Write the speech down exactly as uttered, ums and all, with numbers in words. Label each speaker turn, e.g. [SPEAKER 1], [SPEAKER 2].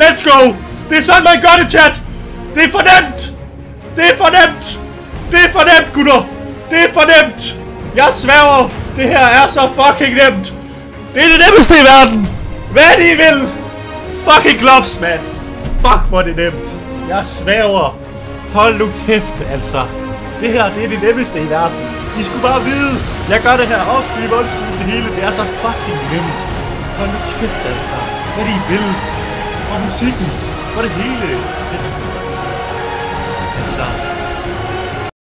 [SPEAKER 1] Let's go! Det er sådan, man gør det, chat! Det er for nemt! Det er for nemt! Det er for nemt, gutter! Det er for nemt! Jeg sværger! Det her er så fucking nemt! Det er det nemmeste i verden! Hvad er det, I vil? Fucking gloves, man! Fuck, hvor er det nemt! Jeg sværger! Hold nu kæft, altså! Det her, det er det nemmeste i verden! I skulle bare vide! Jeg gør det her ofte i voldskue det hele! Det er så fucking nemt! Hold nu kæft, altså! Hvad er det, I vil? Og musikken! For det hele!